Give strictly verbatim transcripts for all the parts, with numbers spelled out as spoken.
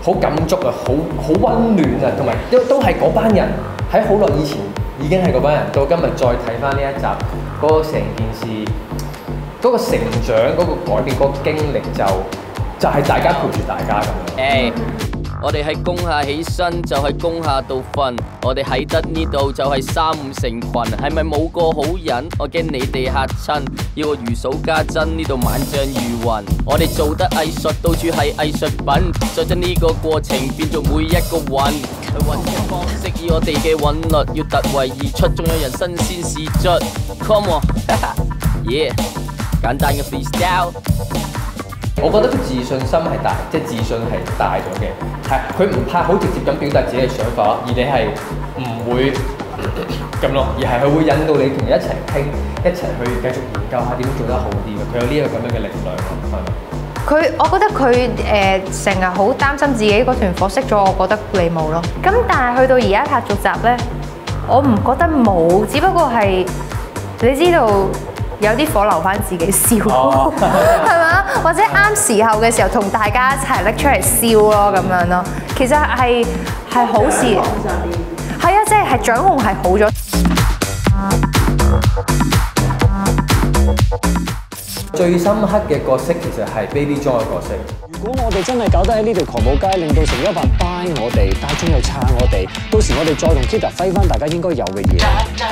好感觸啊，好好溫暖啊，同埋都都係嗰班人喺好耐以前已經係嗰班人，到今日再睇翻呢一集嗰、嗰個成件事嗰、嗰個成長嗰、嗰個改變嗰、嗰個經歷就就係、係、大家陪住大家咁樣。 Hey. 我哋喺工廈起身就喺工廈度瞓，我哋喺得呢度就係三五成群，係咪冇個好人？我驚你哋嚇親，要我如數家珍，呢度萬象如雲。我哋做得藝術，到處係藝術品，再將呢個過程變做每一個韻，去揾嘅方式以我哋嘅韻律，要突圍而出，仲有人新鮮事出。Come on，yeah， 簡單嘅 freestyle。 我覺得佢自信心係大，即係自信係大咗嘅，係佢唔怕好直接咁表達自己嘅想法，而你係唔會咁咯，而係佢會引導你同你一齊傾，一齊去繼續研究下點樣做得好啲嘅，佢有呢個咁樣嘅力量咯，係咪？ 佢我覺得佢誒成日好擔心自己嗰團火熄咗，我覺得你冇咯。咁但係去到而家拍續集咧，我唔覺得冇，只不過係你知道。有啲火留翻自己燒，係嘛？或者啱時候嘅時候同大家一齊拎出嚟燒咯，咁樣咯。其實係係好事，係啊，即係係掌控係好咗。 最深刻嘅角色其實係 Baby John 嘅角色。 如果我哋真係搞得喺呢條狂舞街，令到成一班 buy 我哋，大眾又撐我哋，到時我哋再同 Kita 揮翻大家應該有嘅嘢。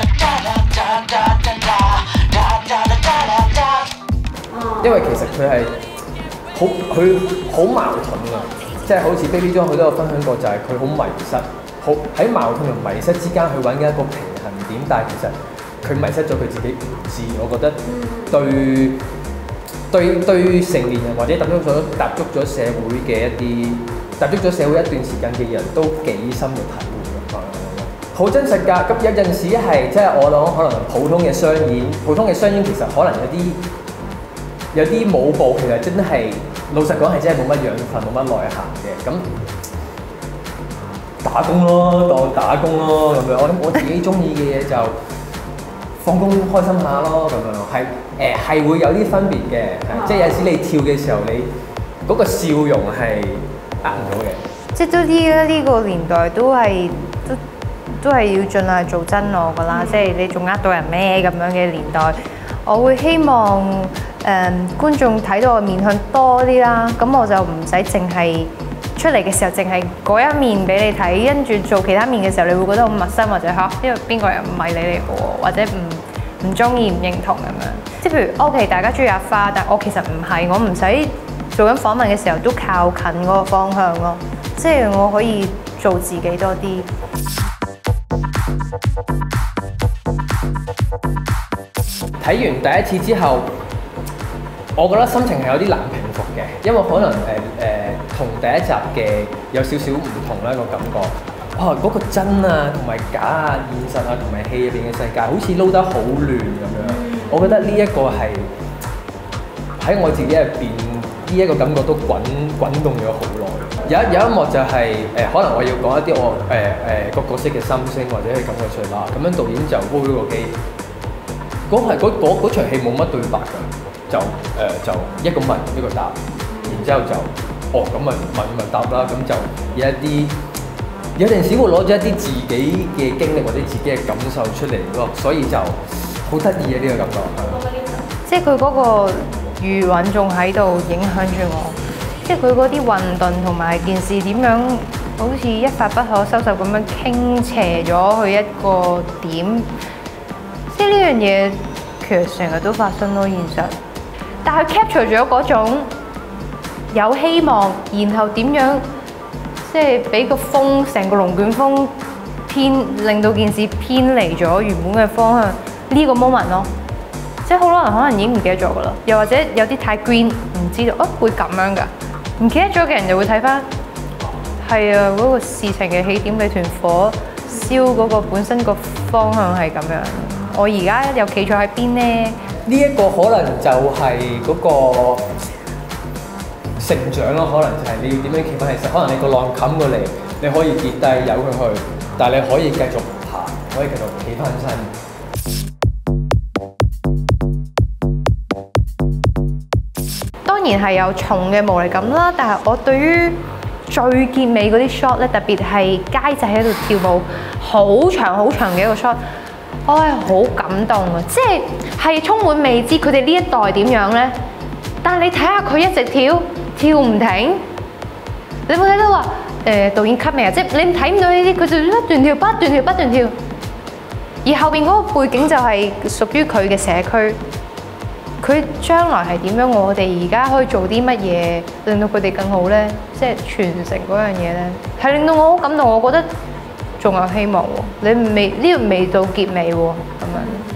因為其實佢係好佢好矛盾㗎，即係好似 Baby John 佢都有分享過，就係佢好迷失，好喺矛盾同迷失之間去揾緊一個平衡點，但係其實佢迷失咗佢自己唔知。我覺得對對對成年人或者踏足咗踏足咗社會嘅一啲踏足咗社會一段時間嘅人都幾深嘅體會㗎，好真實㗎。咁有陣時係即係我諗可能普通嘅商演，普通嘅商演其實可能有啲。有啲舞步其實真係老實講係真係冇乜養分，冇乜內涵嘅。咁打工咯，當打工咯咁樣。我諗我自己中意嘅嘢就放工開心下咯，咁樣係誒係會有啲分別嘅。即係有時你跳嘅時候，你嗰個笑容係呃唔到嘅。 即係都啲呢個年代都係都都係要盡量做真我㗎啦。即係你仲呃到人咩咁樣嘅年代，我會希望。誒、嗯、觀眾睇到我面向多啲啦，咁我就唔使淨係出嚟嘅時候淨係嗰一面俾你睇，跟住做其他面嘅時候，你會覺得好陌生或者嚇，因為邊個人唔係你嚟嘅喎，或者唔唔中意唔認同咁樣。即係譬如 OK， 大家中意阿花，但我其實唔係，我唔使做緊訪問嘅時候都靠近嗰個方向咯，即係我可以做自己多啲。 睇完第一次之後。我覺得心情係有啲難平復嘅，因為可能誒誒同第一集嘅有少少唔同啦個感覺。哇！嗰個真啊，同埋假啊，現實啊，同埋戲入邊嘅世界，好似撈得好亂咁樣。我覺得呢一個係喺我自己入邊，呢一個感覺都滾滾動咗好耐。有一有一幕就係、是、誒、呃，可能我要講一啲我誒誒個角色嘅心聲或者係感覺出嚟啦。咁樣導演就開咗個機，嗰係嗰嗰嗰場戲冇乜對白㗎。就誒、呃、就一個問一個答，然之後就哦咁咪問問答啦，咁就有一啲有陣時會攞咗一啲自己嘅經歷或者自己嘅感受出嚟咯，所以就好得意啊呢個感覺。 即係佢嗰個餘韻仲喺度影響住我，即係佢嗰啲混沌同埋件事點樣好似一發不可收拾咁樣傾斜咗去一個點，即係呢樣嘢其實成日都發生咯現實。但係 capture 咗嗰種有希望，然後點樣即係俾個風成個龍捲風偏，令到件事偏離咗原本嘅方向呢個 moment 咯。即係好多人可能已經唔記得咗㗎啦，又或者有啲太 green 唔知道啊會咁樣㗎，唔記得咗嘅人就會睇翻係啊嗰個事情嘅起點，你團火燒嗰個本身個方向係咁樣。我而家又企咗喺邊呢？ 呢一個可能就係嗰個成長咯，可能就係你要點樣企翻起身。可能你個浪冚過嚟，你可以跌低由佢去，但係你可以繼續爬，可以繼續企翻身。當然係有重嘅無力感啦，但係我對於最結尾嗰啲 shot 咧，特別係街仔喺度跳舞，好長好長嘅一個 shot，唉，好感動啊！即係係充滿未知，佢哋呢一代點樣咧？但係你睇下佢一直跳，跳唔停。你冇睇到話誒、呃、導演 cut 未啊？即係你睇唔到呢啲，佢就不斷跳、不斷跳、不斷跳。而後邊嗰個背景就係屬於佢嘅社區。佢將來係點樣？我哋而家可以做啲乜嘢令到佢哋更好咧？即係傳承嗰樣嘢咧，係令到我好感動。我覺得仲有希望喎。你未呢個未到結尾喎，咁樣。